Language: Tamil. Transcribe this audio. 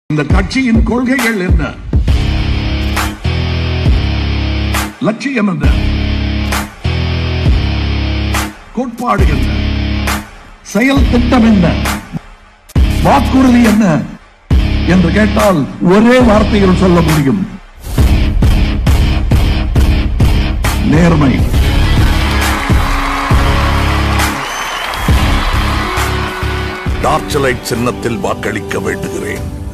இந்த கட்சியின் கொள்கைகள் என்ன, லட்சியம் என்ன, கோட்பாடு என்ன, செயல் திட்டம் என்ன, வாக்குறுதி என்ன என்று கேட்டால் ஒரே வார்த்தையில் சொல்ல முடியும்: நேர்மை. டார்ச் லைட் சின்னத்தில் வாக்களிக்க வேண்டுகிறேன்.